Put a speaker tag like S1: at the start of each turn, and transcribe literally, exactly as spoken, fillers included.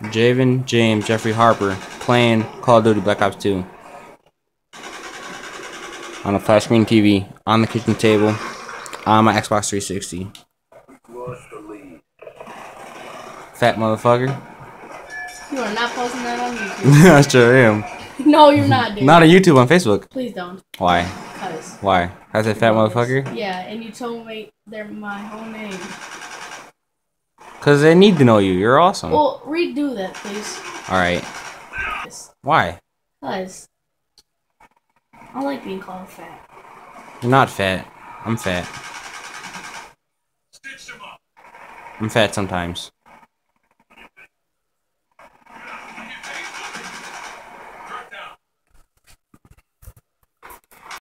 S1: Javen, James, Jeffrey Harper playing Call of Duty Black Ops two on a flat screen T V on the kitchen table on my Xbox three sixty. Fat motherfucker.
S2: You are not posting that on YouTube.
S1: I sure am.
S2: No, you're not, dude.
S1: Not on YouTube, on Facebook.
S2: Please don't.
S1: Why?
S2: Cause.
S1: Why? I said fat motherfucker?
S2: Yeah, and you told me they're my whole name.
S1: Cause they need to know you. You're awesome.
S2: Well, redo that, please.
S1: Alright. Why?
S2: Cause I like being called fat.
S1: You're not fat. I'm fat. I'm fat sometimes.